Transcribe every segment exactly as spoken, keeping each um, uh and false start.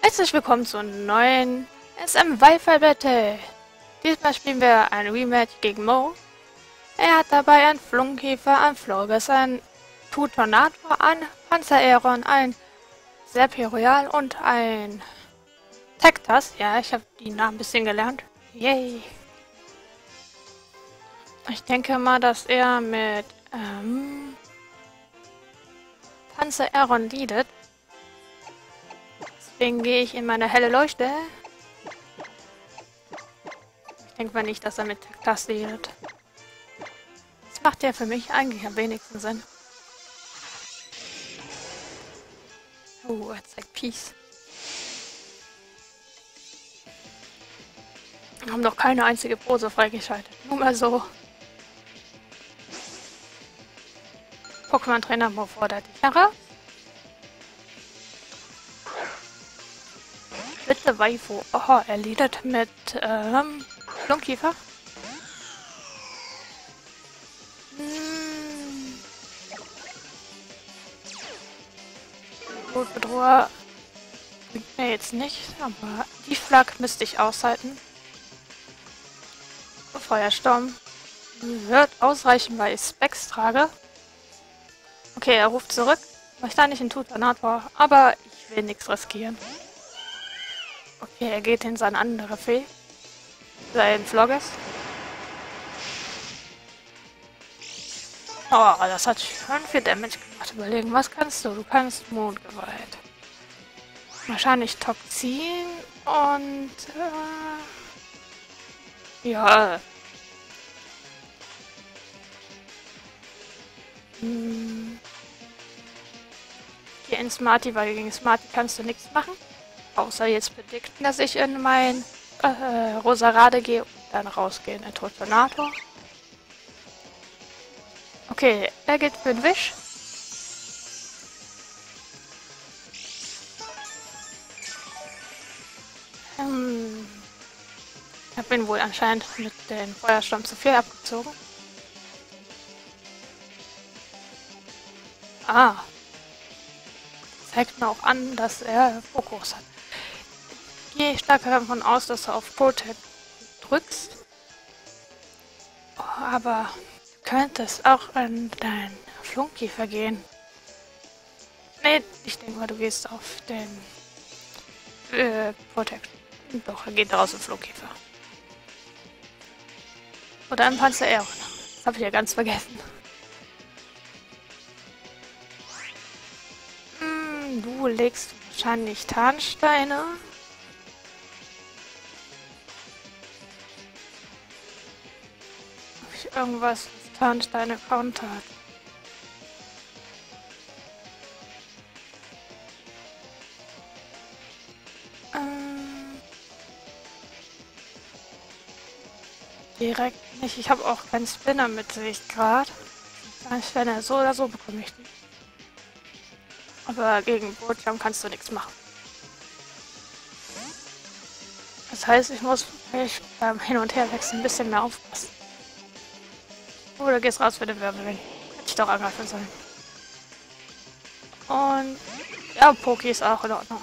Herzlich willkommen zu einem neuen S M Wi-Fi Battle. Diesmal spielen wir ein Rematch gegen Mo. Er hat dabei einen Flunkkäfer, einen Florges, einen Tutonator, einen Panzereron, ein Serperial und ein Tektas. Ja, ich habe die Namen ein bisschen gelernt. Yay! Ich denke mal, dass er mit ähm, Panzereron leadet. Deswegen gehe ich in meine helle Leuchte. Ich denke mal nicht, dass er mit Tektas leadet. Das macht ja für mich eigentlich am wenigsten Sinn. Oh, er zeigt Peace. Wir haben noch keine einzige Pose freigeschaltet. Nur mal so. Pokémon-Trainer Mo fordert dich heraus. Bitte Waifu. Oh, er leadet mit ähm, Flunkkäfer. Hm. Gut, Bedroher bringt mir jetzt nicht, aber die Flak müsste ich aushalten. Feuersturm wird ausreichen, weil ich Specs trage. Okay, er ruft zurück. Wahrscheinlich ein Tutonator, aber ich will nichts riskieren. Okay, er geht in seine andere Fee. Sein Flogges. Oh, das hat schon viel Damage gemacht. Überlegen, was kannst du? Du kannst Mondgewalt. Wahrscheinlich Toxin und... Äh, ja... Hm. Hier in Smarty, weil gegen Smarty kannst du nichts machen. Außer jetzt predikten, dass ich in mein äh, Rosarade gehe und dann rausgehe in den Tutonator. Okay, er geht für den Wisch. Ähm, ich habe ihn wohl anscheinend mit dem Feuersturm zu viel abgezogen. Ah. Zeigt mir auch an, dass er Fokus hat. Ich gehe stark davon aus, dass du auf Protect drückst. Oh, aber du könntest auch an deinen Flunkkäfer gehen. Nee, ich denke mal, du gehst auf den äh, Protect. Doch, er geht raus im Flunkkäfer. Oder im Panzereron. Das habe ich ja ganz vergessen. Du legst wahrscheinlich Tarnsteine. Habe ich irgendwas, was Tarnsteine countert? Ähm, direkt nicht. Ich habe auch keinen Spinner mit, sehe ich gerade. Tarnsteine so oder so bekomme ich die. Aber gegen Bootjump kannst du nichts machen. Das heißt, ich muss ich beim Hin- und Herwechseln ein bisschen mehr aufpassen. Oder gehst raus für den Wirbelring. Hätte ich doch angreifen sollen. Und ja, Poki ist auch in Ordnung.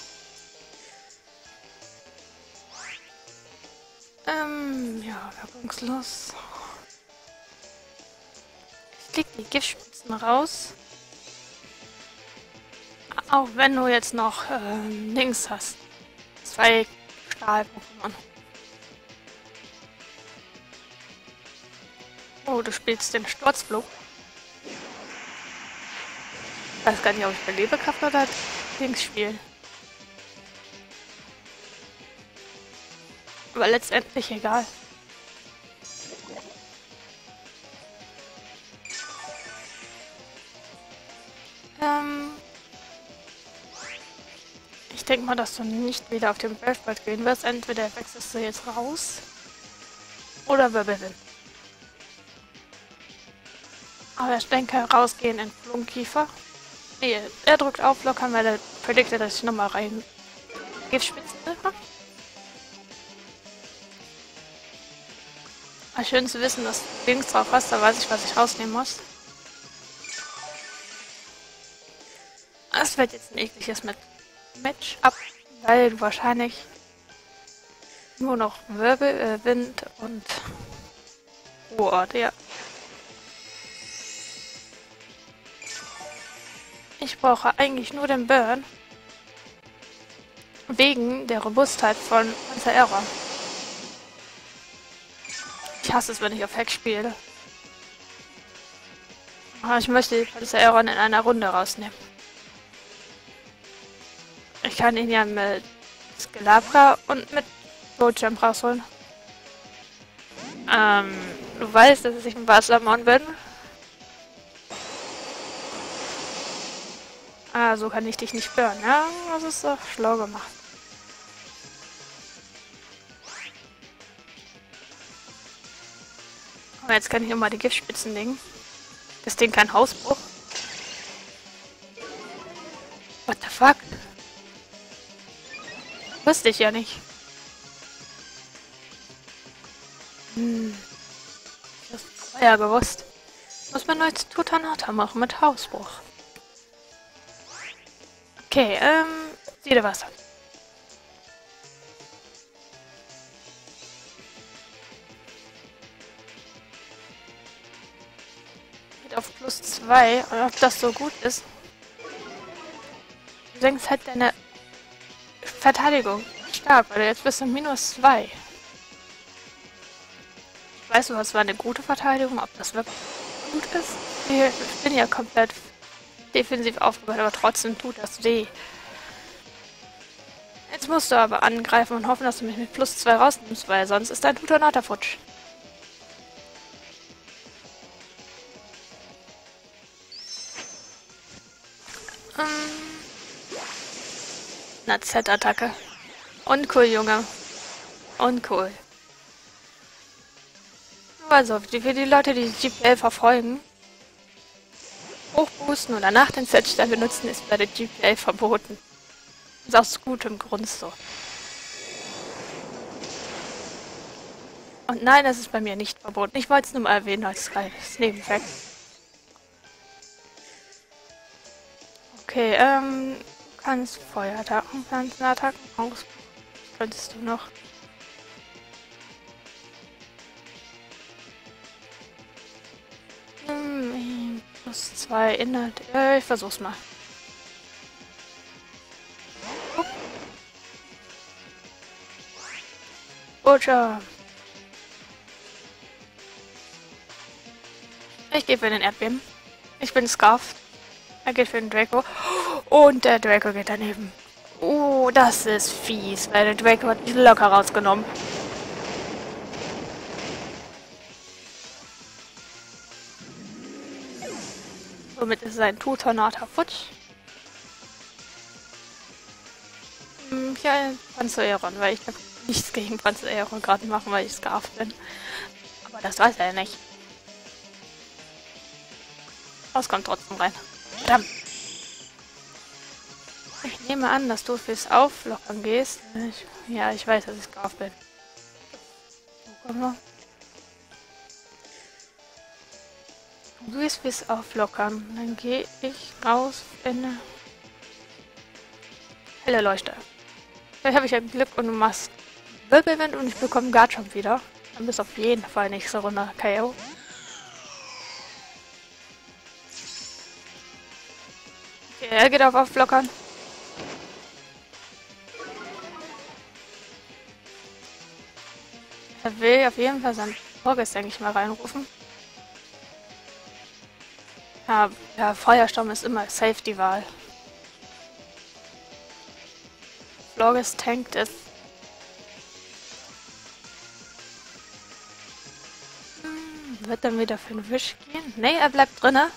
Ähm, ja, wirkungslos. Ich leg die Giftspitzen raus. Auch wenn du jetzt noch ähm, Dings hast. Zwei Stahl-Pokémon. Oh, du spielst den Sturzflug. Ich weiß gar nicht, ob ich Belebekraft oder Dings spiele. Aber letztendlich egal. Ähm... Ich denke mal, dass du nicht wieder auf den Breathball gehen wirst. Entweder wechselst du jetzt raus oder Wirbelwind. Aber ich denke, rausgehen in Flunkkäfer. Nee, er drückt auflockern, weil er prediktet, dass ich nochmal rein Giftspitzen mache. Aber schön zu wissen, dass du links drauf hast, da weiß ich, was ich rausnehmen muss. Es wird jetzt ein ekliges mit Match-up weil du wahrscheinlich nur noch Wirbel, äh, Wind und Ruhrort, ja. Ich brauche eigentlich nur den Burn. Wegen der Robustheit von Panzerera. Ich hasse es, wenn ich auf Heck spiele. Aber ich möchte die Panzerera in einer Runde rausnehmen. Ich kann ihn ja mit Skelabra und mit Roadjump rausholen. Ähm, du weißt, dass ich ein Wassermon bin. Ah, so kann ich dich nicht burnen. Ja, das ist doch schlau gemacht. Aber jetzt kann ich nochmal die Giftspitzen legen. Das Ding kein Hausbruch. What the fuck? Wusste ich ja nicht. Hm. Das war ja gewusst. Muss man jetzt Tutanata machen mit Hausbruch. Okay, ähm, Siedewasser. Geht auf plus zwei. Und ob das so gut ist. Du senkst halt deine Verteidigung stark, weil du jetzt bist du minus zwei. Ich weiß, du hast zwar eine gute Verteidigung, ob das wirklich gut ist. Ich bin ja komplett defensiv aufgebaut, aber trotzdem tut das weh. Jetzt musst du aber angreifen und hoffen, dass du mich mit plus zwei rausnimmst, weil sonst ist dein Tutanata futsch. Ähm. Na, Z-Attacke. Uncool, Junge. Uncool. Also, für die Leute, die G P L verfolgen, hochboosten oder nach den Z-Stern benutzen, ist bei der G P L verboten. Ist aus gutem Grund so. Und nein, das ist bei mir nicht verboten. Ich wollte es nur mal erwähnen als kleines Nebenfakt. Okay, ähm, du kannst Feuerattacken, Pflanzenattacken aus. Könntest du noch. Hm, plus zwei Inhalt. Äh, ich versuch's mal. Butcher. Ich gehe für den Erdbeben. Ich bin Scarf. Er geht für den Draco. Und der Draco geht daneben. Oh, das ist fies, weil der Draco hat mich locker rausgenommen. Somit ist sein Tutanata futsch. Hm, ja, Panzereron, weil ich kann nichts gegen Panzereron gerade machen, weil ich Scarf bin. Aber das weiß er ja nicht. Das kommt trotzdem rein. Verdammt. Ich nehme an, dass du fürs Auflockern gehst. Ich, ja, ich weiß, dass ich Scarf bin. Wo kommen wir? Du gehst fürs Auflockern. Dann gehe ich raus in eine helle Leuchte. Vielleicht habe ich ja Glück und du machst Wirbelwind und ich bekomme Garchomp wieder. Dann bist du auf jeden Fall nächste Runde K O. Okay, er geht auf Auflockern. Er will auf jeden Fall seinen Vorgest, denke ich mal, reinrufen. Ja, ja, Feuersturm ist immer safe die Wahl. Florges tankt es. Hm, wird dann wieder für den Wisch gehen? Ne, er bleibt drinne.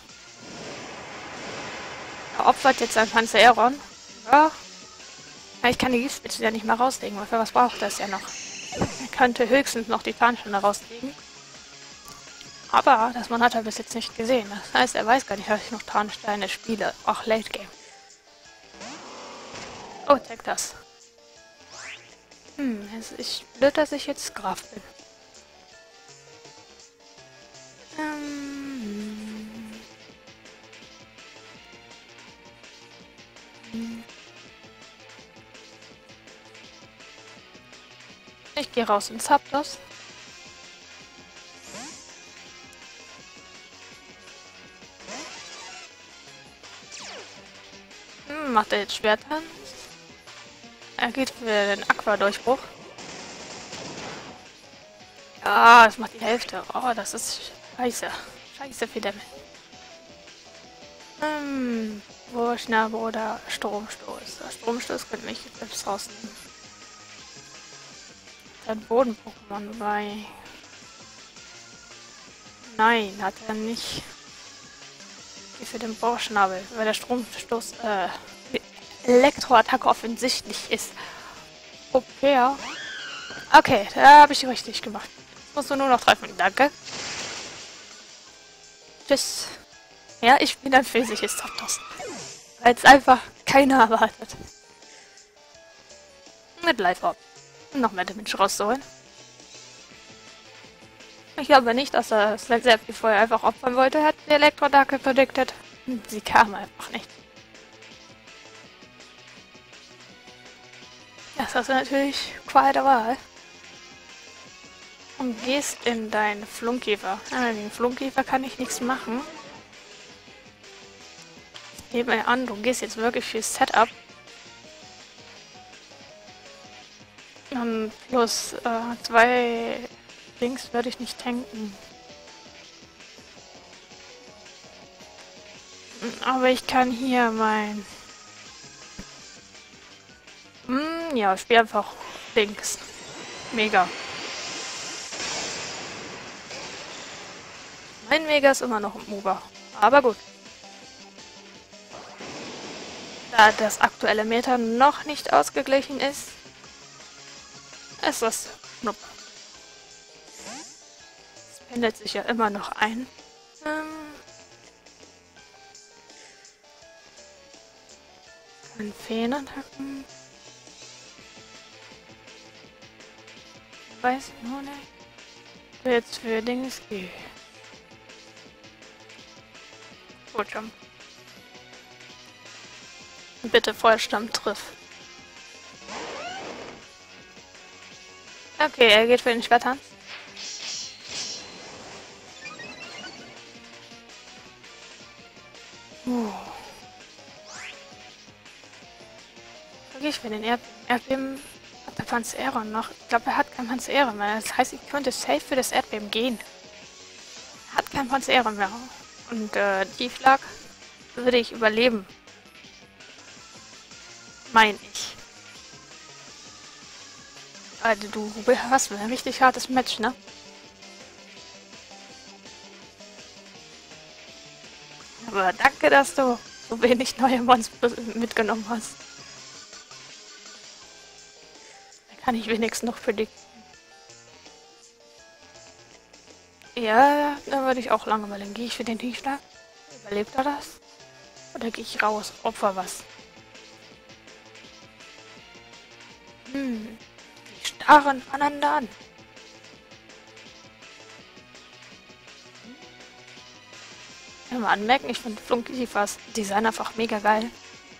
Er opfert jetzt sein Panzereron. Ja. Ich kann die Giftspitze ja nicht mal rauslegen, weil für was braucht das ja noch? Er könnte höchstens noch die Tarnsteine rauslegen. Aber das Mann hat er bis jetzt nicht gesehen. Das heißt, er weiß gar nicht, dass ich noch Tarnsteine spiele. Auch Late Game. Oh, check das. Hm, es ist blöd, dass ich jetzt Graf bin. Ähm. Ich gehe raus ins Zapdos. Hm, macht er jetzt Schwertanz? Er geht für den Aqua-Durchbruch. Ja, das macht die Hälfte. Oh, das ist scheiße. Scheiße für den. Hm, Wurschnarbe oder Stromstoß. Der Stromstoß könnte mich selbst rausnehmen. Ein Boden-Pokémon bei. Nein, hat er nicht. Wie für den Borschnabel, weil der Stromstoß, äh, Elektroattacke offensichtlich ist. Okay, ja. Okay, da habe ich richtig gemacht. Jetzt musst du nur noch treffen. Danke. Tschüss. Ja, ich bin ein physisches Zapdos. Weil es einfach keiner erwartet. Mit Live-Orb. Noch mehr Damage rauszuholen. Ich glaube nicht, dass er das selbst wie vorher einfach opfern wollte. Er hat die Elektrodacke predicted. Sie kam einfach nicht. Das ist natürlich Qual der Wahl. Und gehst in deinen Flunkkäfer. Ah, gegen Flunkkäfer kann ich nichts machen. Ich nehme an, du gehst jetzt wirklich für Setup. Und plus äh, zwei Dings würde ich nicht tanken. Aber ich kann hier mein... Hm, ja, ich spiele einfach Dings. Mega. Mein Mega ist immer noch im Uber. Aber gut. Da das aktuelle Meta noch nicht ausgeglichen ist, ist das Schnupp. Es pendelt sich ja immer noch ein. Ähm, kann Feenattacken. Weiß ich nur nicht. Jetzt für Dings G. Jump. Bitte Vollstamm triff. Okay, er geht für den Schwertanz. Uh. Da gehe ich für den Erd Erdbeben. Hat der Panzeron noch? Ich glaube, er hat kein Panzeron mehr. Das heißt, ich könnte safe für das Erdbeben gehen. Er hat kein Panzeron mehr. Und äh, Tiefschlag würde ich überleben. Mein ich. Also du hast ein richtig hartes Match, ne? Aber danke, dass du so wenig neue Monster mitgenommen hast. Da kann ich wenigstens noch predikten. Ja, da würde ich auch lange überlegen. Gehe ich für den Tiefschlag? Überlebt er das? Oder gehe ich raus? Opfer was? Hm. Die starren voneinander an. Ich will mal anmerken, ich finde Flunkkäfers Design einfach mega geil.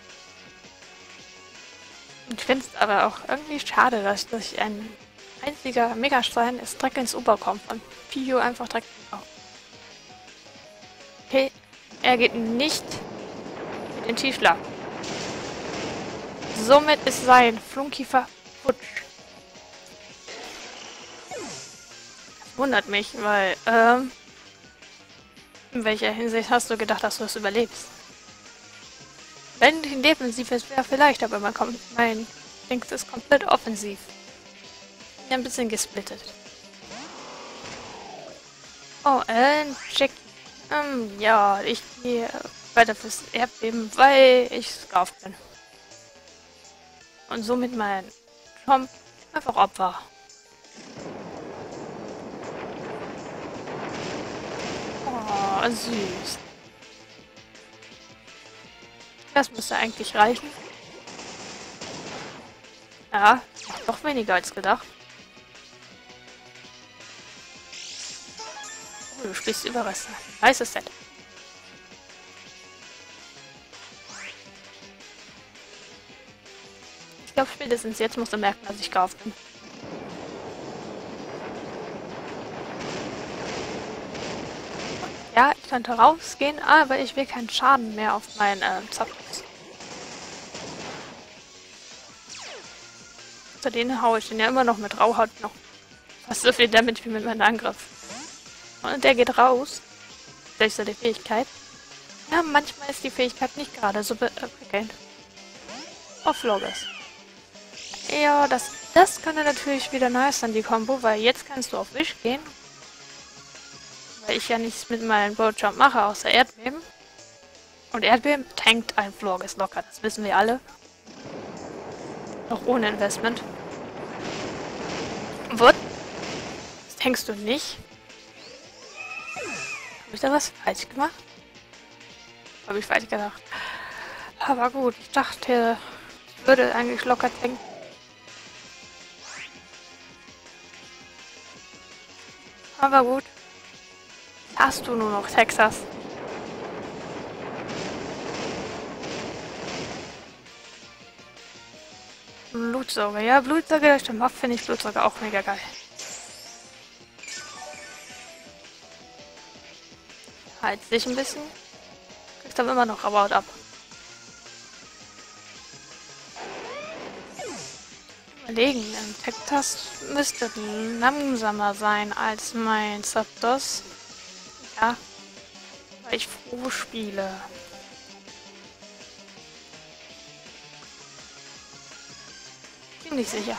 Und ich finde es aber auch irgendwie schade, dass, dass ich ein einziger Megastein ist direkt ins Uber kommt. Von Pio einfach direkt ins Uber. Okay, er geht nicht mit den Tiefschlag. Somit ist sein Flunkkäfer futsch. Das wundert mich, weil, ähm, in welcher Hinsicht hast du gedacht, dass du es überlebst? Wenn die defensiv ist, wäre vielleicht, aber man kommt, mein Dings ist komplett offensiv. Ein bisschen gesplittet. Oh, ein Check. Ähm, ja, ich gehe weiter fürs Erdbeben, weil ich Scarf bin. Und somit mein Chomp einfach Opfer. Oh, süß. Das müsste eigentlich reichen. Ja, doch weniger als gedacht. Oh, du spielst Überreste. Nices Set. Ich glaube, spätestens jetzt musst du merken, dass ich gekauft bin. könnte rausgehen, aber ich will keinen Schaden mehr auf meinen äh, Zapdos. Zu denen haue ich den ja immer noch mit Rauhaut noch fast so viel Damage wie mit meinem Angriff. Und der geht raus. Durch so die Fähigkeit. Ja, manchmal ist die Fähigkeit nicht gerade so prickelnd. Oh, Florges. Ja, das, das könnte natürlich wieder nice sein, die Combo, weil jetzt kannst du auf Wish gehen. Weil ich ja nichts mit meinem Boardjump mache, außer Erdbeben. Und Erdbeben tankt ein Florges locker, das wissen wir alle. Noch ohne Investment. What? Das tankst du nicht? Habe ich da was falsch gemacht? Habe ich falsch gedacht. Aber gut, ich dachte, ich würde eigentlich locker tanken. Aber gut. Hast du nur noch Texas? Blutsauger, ja, Blutsauger durch den Mob finde ich Blutsauger auch mega geil. Halt sich ein bisschen. Kriegst aber immer noch About ab. Überlegen, ein Texas müsste langsamer sein als mein Zapdos. Ja, weil ich froh spiele. Ziemlich sicher.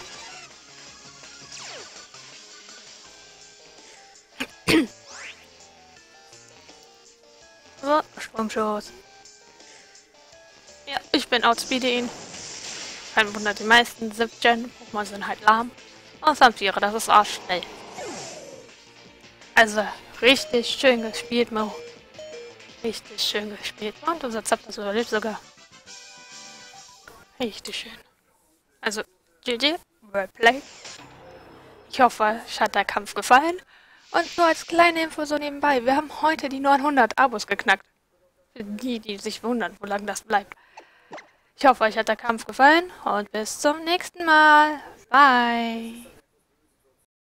So, Sprungschuss. Ja, ich bin outspeede ihn. Kein Wunder, die meisten siebten-Pokémon sind halt lahm. Und Vampire, das ist arschschnell. Also, richtig schön gespielt, Mo. Richtig schön gespielt. Und unser Zapdos überlebt sogar. Richtig schön. Also, G G, Wordplay. Ich hoffe, euch hat der Kampf gefallen. Und nur als kleine Info so nebenbei, wir haben heute die neunhundert Abos geknackt. Für die, die sich wundern, wo lange das bleibt. Ich hoffe, euch hat der Kampf gefallen und bis zum nächsten Mal. Bye.